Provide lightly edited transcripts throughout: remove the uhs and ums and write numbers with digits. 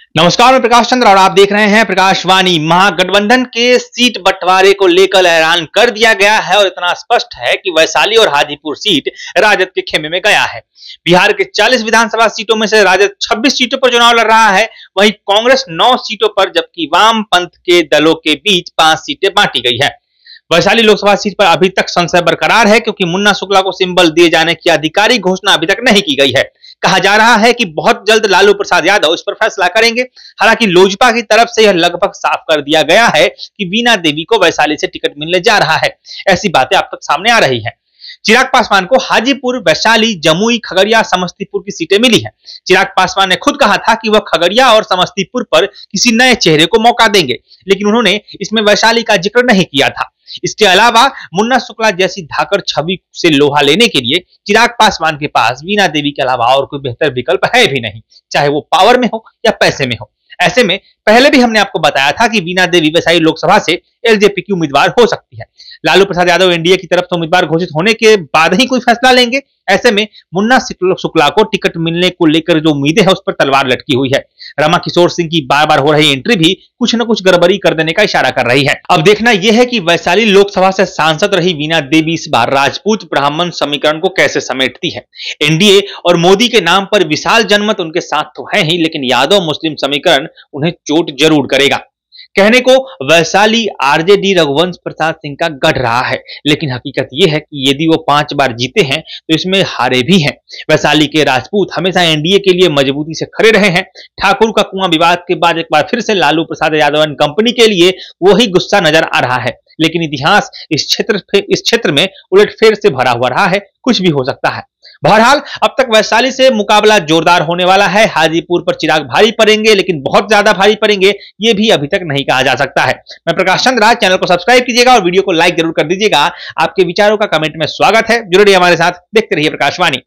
नमस्कार, मैं प्रकाश चंद्र और आप देख रहे हैं प्रकाशवाणी। महागठबंधन के सीट बंटवारे को लेकर ऐलान कर दिया गया है और इतना स्पष्ट है कि वैशाली और हाजीपुर सीट राजद के खेमे में गया है। बिहार के 40 विधानसभा सीटों में से राजद 26 सीटों पर चुनाव लड़ रहा है, वहीं कांग्रेस 9 सीटों पर, जबकि वामपंथ के दलों के बीच 5 सीटें बांटी गई है। वैशाली लोकसभा सीट पर अभी तक संशय बरकरार है, क्योंकि मुन्ना शुक्ला को सिंबल दिए जाने की आधिकारिक घोषणा अभी तक नहीं की गई है। कहा जा रहा है कि बहुत जल्द लालू प्रसाद यादव इस पर फैसला करेंगे। हालांकि लोजपा की तरफ से यह लगभग साफ कर दिया गया है कि वीणा देवी को वैशाली से टिकट मिलने जा रहा है। ऐसी बातें अब तक सामने आ रही हैं। चिराग पासवान को हाजीपुर, वैशाली, जमुई, खगड़िया, समस्तीपुर की सीटें मिली हैं। चिराग पासवान ने खुद कहा था कि वह खगड़िया और समस्तीपुर पर किसी नए चेहरे को मौका देंगे, लेकिन उन्होंने इसमें वैशाली का जिक्र नहीं किया था। इसके अलावा मुन्ना शुक्ला जैसी धाकड़ छवि से लोहा लेने के लिए चिराग पासवान के पास वीणा देवी के अलावा और कोई बेहतर विकल्प है भी नहीं, चाहे वो पावर में हो या पैसे में हो। ऐसे में पहले भी हमने आपको बताया था कि वीणा देवी वैशाली लोकसभा से एलजेपी की उम्मीदवार हो सकती है। लालू प्रसाद यादव एनडीए की तरफ से उम्मीदवार घोषित होने के बाद ही कोई फैसला लेंगे। ऐसे में मुन्ना शुक्ला को टिकट मिलने को लेकर जो उम्मीदें हैं उस पर तलवार लटकी हुई है। रमा किशोर सिंह की बार बार हो रही एंट्री भी कुछ न कुछ गड़बड़ी कर देने का इशारा कर रही है। अब देखना यह है कि वैशाली लोकसभा से सांसद रही वीणा देवी इस बार राजपूत ब्राह्मण समीकरण को कैसे समेटती है। एनडीए और मोदी के नाम पर विशाल जनमत उनके साथ तो है ही, लेकिन यादव मुस्लिम समीकरण उन्हें चोट जरूर करेगा। कहने को वैशाली आरजेडी रघुवंश प्रसाद सिंह का गढ़ रहा है, लेकिन हकीकत यह है कि यदि वो 5 बार जीते हैं तो इसमें हारे भी हैं। वैशाली के राजपूत हमेशा एनडीए के लिए मजबूती से खड़े रहे हैं। ठाकुर का कुआं विवाद के बाद एक बार फिर से लालू प्रसाद यादव एंड कंपनी के लिए वही गुस्सा नजर आ रहा है, लेकिन इतिहास इस क्षेत्र में उलटफेर से भरा हुआ रहा है। कुछ भी हो सकता है। बहरहाल अब तक वैशाली से मुकाबला जोरदार होने वाला है। हाजीपुर पर चिराग भारी पड़ेंगे, लेकिन बहुत ज्यादा भारी पड़ेंगे ये भी अभी तक नहीं कहा जा सकता है। मैं प्रकाश चंद्र, चैनल को सब्सक्राइब कीजिएगा और वीडियो को लाइक जरूर कर दीजिएगा। आपके विचारों का कमेंट में स्वागत है। जुड़े रहिए हमारे साथ, देखते रहिए प्रकाशवाणी।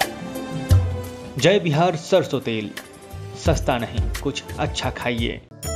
जय बिहार सरसों तेल, सस्ता नहीं कुछ अच्छा खाइए।